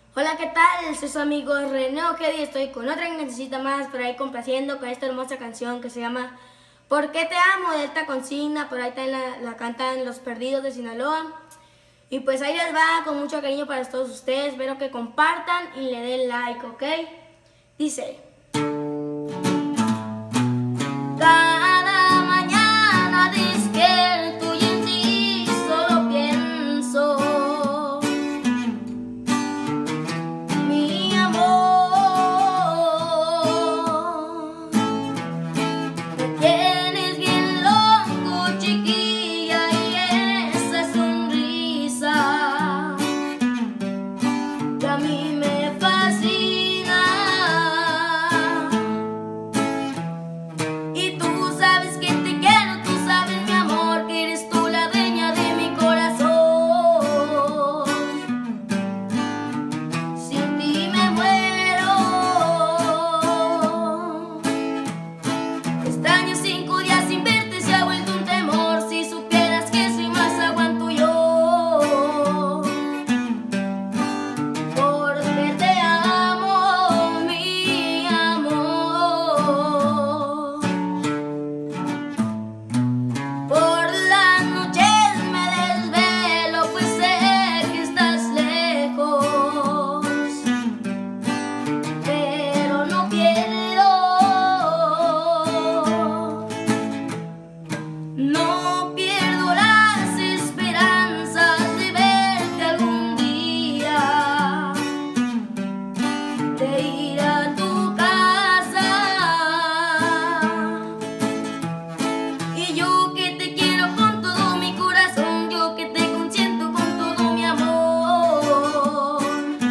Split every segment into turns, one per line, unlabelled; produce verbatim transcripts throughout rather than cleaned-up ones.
Hola, ¿qué tal? Soy su amigo René Ojeda y estoy con otra cancioncita más por ahí complaciendo con esta hermosa canción que se llama ¿Por qué te amo? De esta consigna. Por ahí también la, la cantan Los Perdidos de Sinaloa. Y pues ahí les va con mucho cariño para todos ustedes. Espero que compartan y le den like, ¿ok? Dice: cada mañana despierto y en ti solo pienso, mi amor. Me tienes bien loco, chiquilla, y esa sonrisa que a mí me fascina. Y tú sabes que te quiero, tú sabes, mi amor, que eres tú la dueña de mi corazón. Sin ti me muero. Extraño cinco días sin verte, se ha vuelto un temor. Si supieras que soy más aguanto yo. Porque te amo, mi amor. Por las noches me desvelo, pues sé que estás lejos, pero no pierdo, no pierdo las esperanzas de verte algún día, de ir a tu casa. Y yo que te quiero con todo mi corazón, yo que te consiento con todo mi amor.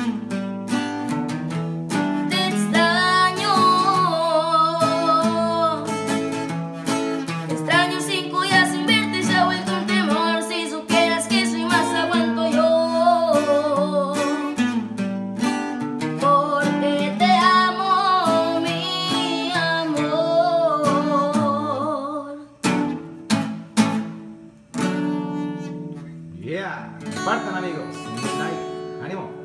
Te extraño, te extraño cinco días sin verte, se ha vuelto un temor. Si supieras que soy más aguanto yo. Porque te amo, mi amor.
Yeah, compartan amigos, like, ánimo.